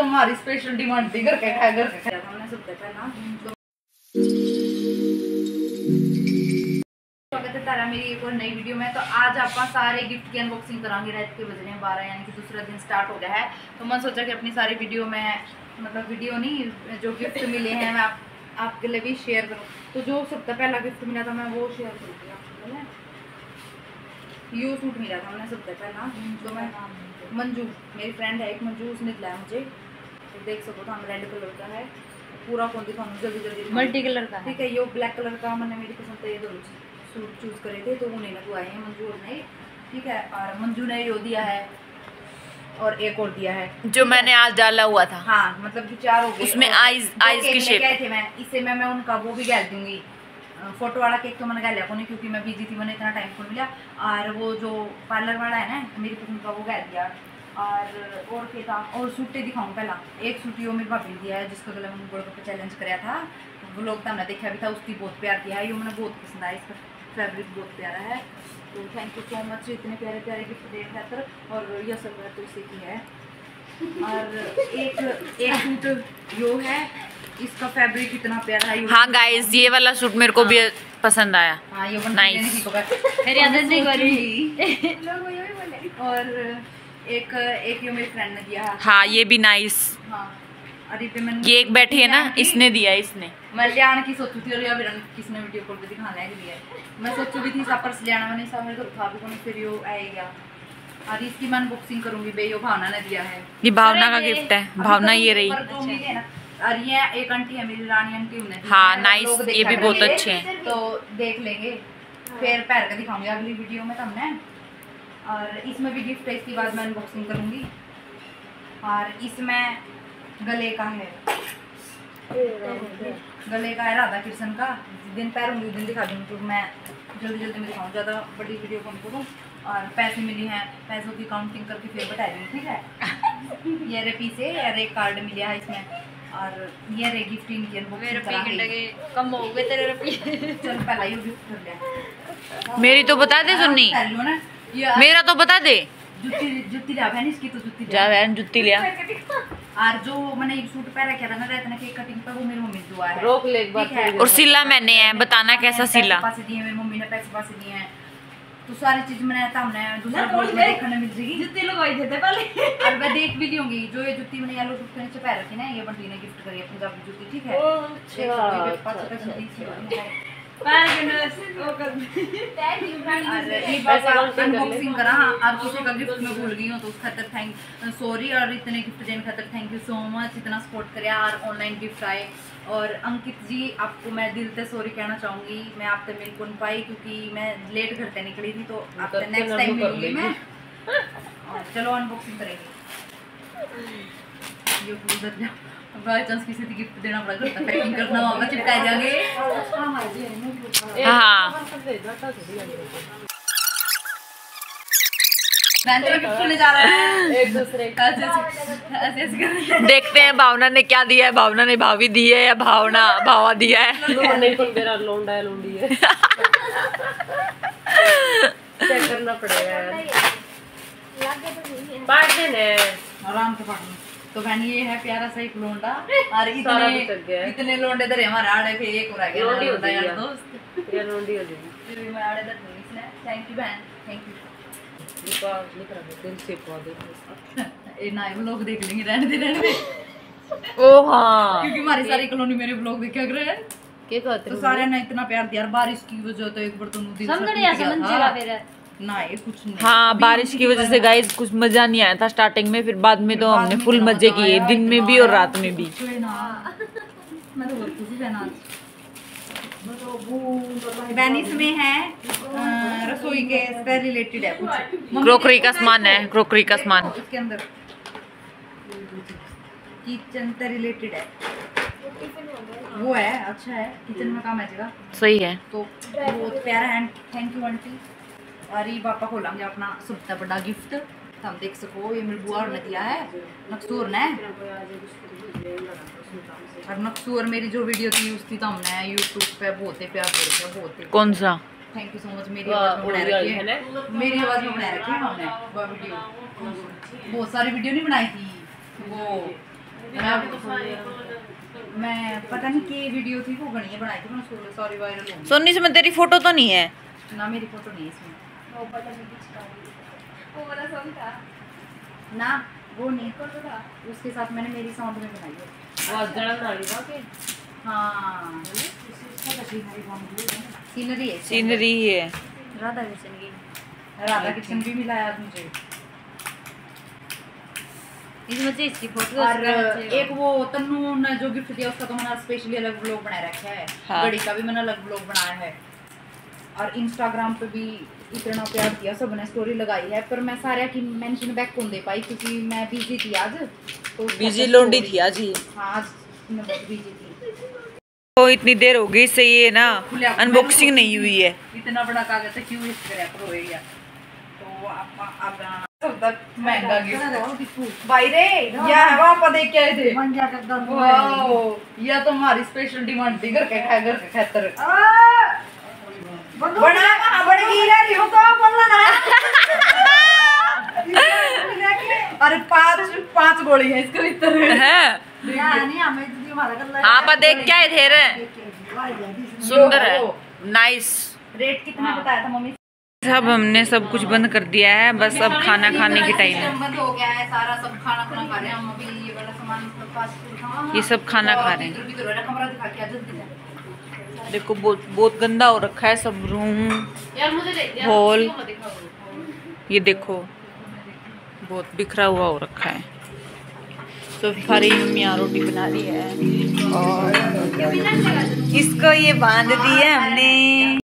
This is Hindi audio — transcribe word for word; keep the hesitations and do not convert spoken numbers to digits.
हमारी स्पेशल डिमांड थी, घर के खाए घर के खाए हमने सब देखा ना। स्वागत है तारा मेरी एक और नई वीडियो में। तो आज आप सारे गिफ्ट की अनबॉक्सिंग करांगे। रात के बज रहे हैं बारह, यानी कि दूसरा दिन स्टार्ट हो गया है। तो मैं सोचा कि अपनी सारी वीडियो में, मतलब वीडियो नहीं, जो गिफ्ट मिले हैं मैं आप, आपके लिए भी शेयर करूँ। तो जो सबसे पहला गिफ्ट मिला था मैं वो शेयर करूँगी आपको। है यू सूट मिला था मैंने सबसे पहला, तो मैं मंजू, मेरी फ्रेंड है एक मंजू, उसने दिलाया मुझे। तो देख सको तो हम रेड कलर का है, पूरा कौन दिखाऊँ जल्दी जल्दी, मल्टी कलर का ठीक है। ये ब्लैक कलर का मैंने, मेरी पसंद है, ये दोनों सूट चूज करे थे तो उन्हें लगवाए हैं मंजू ने, ठीक है। और मंजू ने यो दिया है और एक और दिया है जो मैंने आज डाला हुआ था। हाँ, मतलब कि चार हो गए। उसमें आईज आईज की शेप थे मैं, इससे मैं, मैं उनका वो भी डाल दूंगी, फोटो वाला केक तो मैंने डाल लिया को नहीं, क्योंकि मैं बिजी थी, मैंने इतना टाइम को मिला। और वो जो पार्लर वाला है ना मेरी पसंद का, वो डाल दिया। और और क्या था, और सूटे दिखाऊँ पहला। एक सूट यो मेरी भाभी ने दिया है, जिसका गला मैंने गोल्ड कप चैलेंज कराया था, वो लोग तो हमने देखा भी था, उसकी बहुत प्यार दिया है। ये मैंने बहुत पसंद आया, इसका फैब्रिक बहुत प्यारा है। तो थैंक यू सो मच इतने प्यारे प्यारे गिफ्ट दे खातर। और यह सब तो इसी की है। और एक एक सूट यो है, इसका फैब्रिक इतना प्यारा है। हाँ गाइस, ये वाला सूट मेरे को हाँ। भी पसंद आया। हाँ, ये नाइस। और एक एक यो मेरी फ्रेंड ने दिया। हाँ, ये भी नाइस। हाँ, अरे पे मैंने ये एक बैठी है ना, इसने दिया, इसने मैं लियान की सोचू थी, और या फिर किसने वीडियो कॉल पे दिखाने के लिए मैं सोचू भी थी सब पर लियाना, मैंने सब मेरे को था भी कोई, फिर यो आएगा। और इसकी मैं अनबॉक्सिंग करूंगी बे, यो भावना ने दिया है। ये भावना का गिफ्ट है, भावना ये रही। और ये एक आंटी है मेरी, रानी आंटी, उन्हें हाँ नाइस, ये भी बहुत अच्छे हैं, तो देख लेंगे। फिर पैर का दिखाऊंगी अगली वीडियो में तुमने। और इसमें भी गिफ्ट है, इसके बाद मैं अनबॉक्सिंग करूंगी। और इसमें गले का है, गले का है राधा कृष्ण का। जिस दिन पैरूंगी उस दिन दिखा दूंगी, तो मैं जल्दी जल्दी में दिखाऊँ, ज़्यादा बड़ी वीडियो कौन करूँ। और पैसे मिली हैं, पैसों की काउंटिंग करके फिर बता दूँगी, ठीक है। ये रे पीसे और एक कार्ड मिला है इसमें। और ये रे गिफ्ट इनकी अनबॉक्सिंग कम हो गए तेरे रुपये। चल पहला ये गिफ्ट कर लिया। मेरी तो बता दे सुन्नी, मेरा तो बता दे। जुत्ती जुत्ती जा बहन, इसकी तो जुत्ती जा बहन, जुत्ती लिया। और जो मैंने एक सूट पहना क्या था ना रहता ना केक कटिंग पर, वो मेरी मम्मी ने दुआ है, रोक ले एक बार। और सिला मैंने है, बताना कैसा सिला। पैसे दिए मेरी मम्मी ने, पैसे पास दिए हैं, तो सारी चीज मैंने हमने दूसरा ब्लॉग में देखने मिल जाएगी। जुत्ती लगवाई थे पहले, और मैं देख भी लूंगी। जो ये जुत्ती मैंने येलो सूट के नीचे पहन रखी ना, ये बंटी ने गिफ्ट करी है, पंजाबी जुत्ती, ठीक है। अनबॉक्सिंग करा और किसी का गिफ्ट में भूल गई हूँ तो उस खातर थैंक सॉरी। और इतने गिफ्ट देने खातर थैंक यू सो मच, इतना सपोर्ट करे और ऑनलाइन गिफ्ट आए। और अंकित जी, आपको मैं दिल से सॉरी कहना चाहूँगी, मैं आपसे मिल कौन पाई क्योंकि मैं लेट घर से निकली थी, तो आपसे नेक्स्ट टाइम मिलूंगी मैं। चलो अनबॉक्सिंग करेंगे। ये बाय चांस किसी को गिफ्ट देना पड़ा तो पैकिंग करना होगा, चिपकाए जाएंगे। हाँ, जा रहा है एक दूसरे का। देखते हैं भावना ने क्या दिया है। भावना ने भाभी दी है या भावना भावा दिया है। लोंडा है, लोंडी है। चेक करना पड़ेगा यार, बांट देने आराम से बांटना। तो बहन ये है प्यारा सा एक लोंडा, और इतने इतने लोंडे धरे हमारे आड़े पे एक हो गया लोंडा यार दोस्त, ये लोंडी हो जाएगी। फिर मैं आड़े धर दूंगी इसने। थैंक यू बहन, थैंक यू। लिखा लिख रहा है दिल से पा दे। ए ना लोग देख लेंगे, रहने दे रहने दे। ओ हाँ, क्योंकि हमारी सारी कॉलोनी मेरे ब्लॉग देखा कर रहे हैं, क्या कहते तो सारे ने इतना प्यार दिया। बारिश की वजह तो एक बार तो दिल से ना ये कुछ नहीं। हाँ, बारिश की वजह से गाइस कुछ मजा नहीं आया था स्टार्टिंग में, फिर बाद में तो हमने फुल मजे किए, दिन में भी और रात में भी। वेनिस में है, रसोई के से रिलेटेड है कुछ, क्रोकरी का सामान है, क्रोकरी का सामान इसके अंदर किचन से रिलेटेड है, वो है। अच्छा है, किचन में काम आएगा, सही है। तो बहुत प्यारा है। Thank you aunty. और ये पापा खोलेंगे अपना सबसे बड़ा गिफ्ट, हम देख सको। ये मेरी बुआ ने दिया है, नक्सूर ने। और नक्सूर मेरी जो वीडियो थी उसकी तो हमने यूट्यूब पे बहुत ही प्यार कर, बहुत ही। कौन सा? Thank you so much. मेरी आवाज में बना रखी है, मेरी आवाज में बना रखी है हमने वो वीडियो। बहुत सारी वीडियो नहीं बनाई थी, वो मैं पता नहीं कि वीडियो थी वो गणिया बनाई थी मैंने, सॉरी वायरल हो सोनी इसमें तेरी फोटो तो नहीं है ना, मेरी फोटो नहीं है इसमें। वो पता नहीं किसका वो वाला सॉन्ग था ना वो नहीं, उसके साथ मैंने मेरी साउंड में बनाई है। हाँ सीनरी है, सीनरी ही है। राधा किशन की, राधा किशन भी मिला है आज मुझे। इसमें से इसकी फोटो और एक वो तन्नू ने जो गिफ्ट दिया उसका तो मैंने स्पेशली अलग व्लॉग बना रखा है। हाँ। घड़ी का भी मैंने अलग व्लॉग बनाया है और इंस्टाग्राम पे भी इतना प्यार दिया सबने, स्टोरी लगाई है, पर मैं सारे की मेंशन बैक कौन दे पाई क्योंकि मैं बिजी थी आज। तो बिजी लोंडी थी आज ही। हाँ आज मैं बहुत बिजी थी। तो इतनी देर हो गई से ये ना अनबॉक्सिंग नहीं हुई है। इतना बड़ा कागज है क्यों वेस्ट करे प्रो एरिया। तो आप आप सब तक महंगा गिफ्ट भाई रे, यार वहां पर देख के आए थे। वाओ ये तो हमारी स्पेशल डिमांड थी घर के खाए, घर के खातर बड़ा कहां बड़ गिरा रही हो तो बोलना ना। अरे पांच पांच गोली है इसके भीतर है नहीं हमें तो हमारा कर। हाँ पर देख क्या है थे रे, सुंदर है, नाइस। रेट कितना बताया था मम्मी? सब हमने सब कुछ बंद कर दिया है, बस अब खाना खाने की टाइम है। बंद हो गया है सारा, सब खाना खाना खा रहे हैं हम अभी। ये वाला सामान फास्ट फूड खा, ये सब खाना खा रहे हैं। कमरा दिखा के आ जल्दी। देखो बहुत बहुत गंदा हो रखा है सब रूम यार मुझे ले यार हॉल, मत दिखाओ। ये देखो बहुत बिखरा हुआ हो रखा है। तो हमारी मम्मी यहाँ रोटी बना रही है और इसको ये बांध दी है हमने।